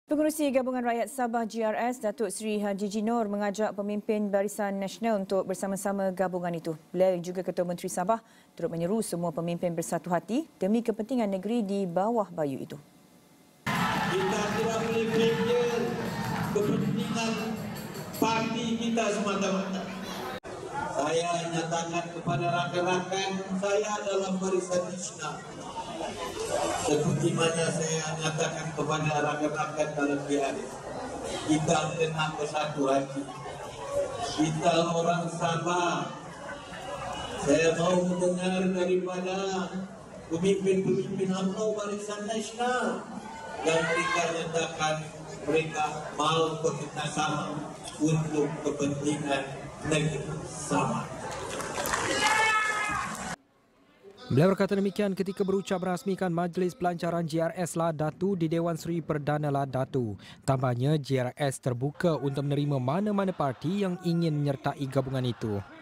Pengerusi Gabungan Rakyat Sabah GRS, Datuk Seri Haji Jinor mengajak pemimpin Barisan Nasional untuk bersama-sama gabungan itu. Beliau yang juga Ketua Menteri Sabah turut menyeru semua pemimpin bersatu hati demi kepentingan negeri di bawah bayu itu. Kita tidak boleh fikir kepentingan parti kita semata-mata. Saya nyatakan kepada rakan-rakan saya dalam Barisan Nasional. Seperti mana saya nyatakan kepada rakan-rakan dalam GRS. Kita kena bersatu hati. Kita orang Sabah. Saya mau mendengar daripada pemimpin-pemimpin UMNO Barisan Nasional yang mereka nyatakan mereka mau bekerjasama untuk kepentingan negeri Sabah. Beliau berkata demikian ketika berucap merasmikan Majlis Pelancaran GRS La Datu di Dewan Seri Perdana La Datu. Tambahnya, GRS terbuka untuk menerima mana-mana parti yang ingin menyertai gabungan itu.